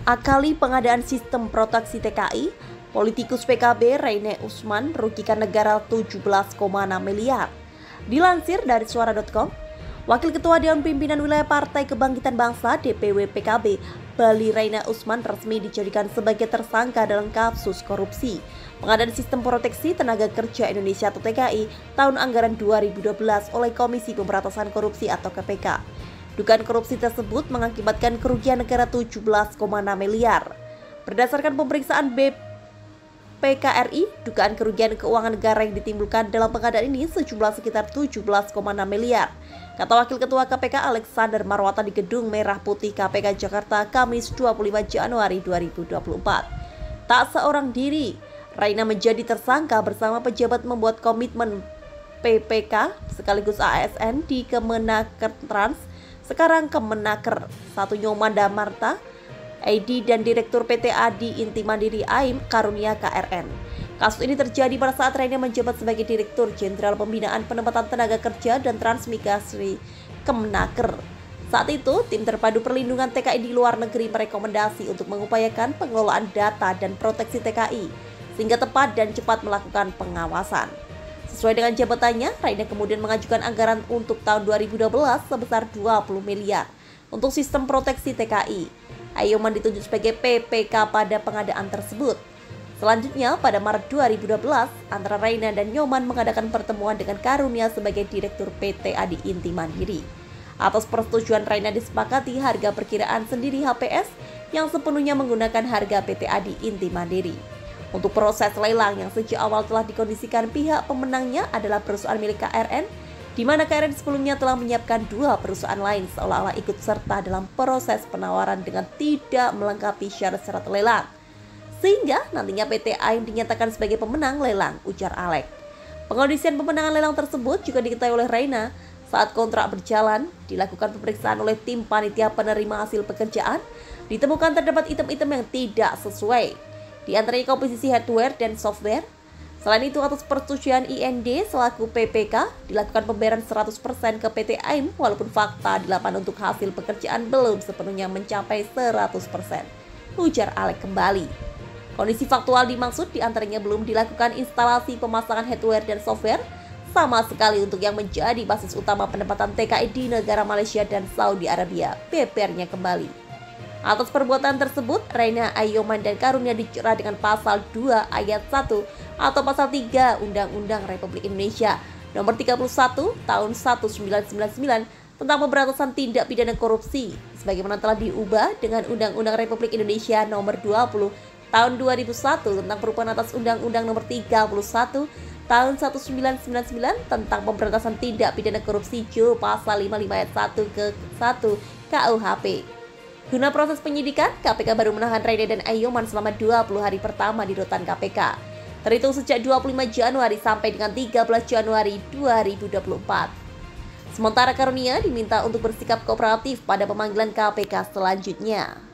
Akali pengadaan sistem proteksi TKI, politikus PKB Reine Usman merugikan negara 17,6 miliar. Dilansir dari suara.com, Wakil Ketua Dewan Pimpinan Wilayah Partai Kebangkitan Bangsa (DPW) PKB Bali Reine Usman resmi dijadikan sebagai tersangka dalam kasus korupsi pengadaan sistem proteksi tenaga kerja Indonesia atau TKI tahun anggaran 2012 oleh Komisi Pemberantasan Korupsi atau KPK. Dugaan korupsi tersebut mengakibatkan kerugian negara 17,6 miliar. Berdasarkan pemeriksaan BPKRI, dugaan kerugian keuangan negara yang ditimbulkan dalam pengadaan ini sejumlah sekitar 17,6 miliar. Kata Wakil Ketua KPK Alexander Marwata di Gedung Merah Putih KPK Jakarta Kamis 25 Januari 2024. Tak seorang diri, Raina menjadi tersangka bersama pejabat membuat komitmen PPK sekaligus ASN di Kemenaker Trans, sekarang Kemenaker, satu Nyoman Damarta, ID dan Direktur PT Adi Inti Mandiri AIM Karunia KRN. Kasus ini terjadi pada saat Raina menjabat sebagai Direktur Jenderal Pembinaan Penempatan Tenaga Kerja dan Transmigrasi Kemenaker. Saat itu, tim terpadu perlindungan TKI di luar negeri merekomendasi untuk mengupayakan pengelolaan data dan proteksi TKI sehingga tepat dan cepat melakukan pengawasan. Sesuai dengan jabatannya, Raina kemudian mengajukan anggaran untuk tahun 2012 sebesar 20 miliar untuk sistem proteksi TKI. Ayoman ditunjuk sebagai PPK pada pengadaan tersebut. Selanjutnya, pada Maret 2012, antara Raina dan Nyoman mengadakan pertemuan dengan Karunia sebagai Direktur PT Adi Inti Mandiri. Atas persetujuan Raina disepakati harga perkiraan sendiri HPS yang sepenuhnya menggunakan harga PT Adi Inti Mandiri. Untuk proses lelang yang sejak awal telah dikondisikan pihak pemenangnya adalah perusahaan milik KRN, di mana KRN sebelumnya telah menyiapkan dua perusahaan lain seolah-olah ikut serta dalam proses penawaran dengan tidak melengkapi syarat-syarat lelang. Sehingga nantinya PT AIM dinyatakan sebagai pemenang lelang, ujar Alek. Pengondisian pemenangan lelang tersebut juga diketahui oleh Raina saat kontrak berjalan, dilakukan pemeriksaan oleh tim panitia penerima hasil pekerjaan, ditemukan terdapat item-item yang tidak sesuai. Di antaranya komposisi hardware dan software. Selain itu, atas persetujuan IND selaku PPK, dilakukan pembayaran 100% ke PT AIM walaupun fakta di lapangan untuk hasil pekerjaan belum sepenuhnya mencapai 100%. Ujar Alek kembali. Kondisi faktual dimaksud diantaranya belum dilakukan instalasi pemasangan hardware dan software sama sekali untuk yang menjadi basis utama penempatan TKI di negara Malaysia dan Saudi Arabia, bebernya kembali. Atas perbuatan tersebut, Raina, Ayoman, dan Karunia dijerat dengan pasal 2 ayat 1 atau pasal 3 Undang-Undang Republik Indonesia nomor 31 tahun 1999 tentang pemberantasan tindak pidana korupsi sebagaimana telah diubah dengan Undang-Undang Republik Indonesia nomor 20 tahun 2001 tentang perubahan atas Undang-Undang nomor 31 tahun 1999 tentang pemberantasan tindak pidana korupsi Jo pasal 55 ayat 1 ke 1 KUHP. Guna proses penyidikan, KPK baru menahan Raina dan Ayoman selama 20 hari pertama di rutan KPK, terhitung sejak 25 Januari sampai dengan 13 Januari 2024. Sementara Karunia diminta untuk bersikap kooperatif pada pemanggilan KPK selanjutnya.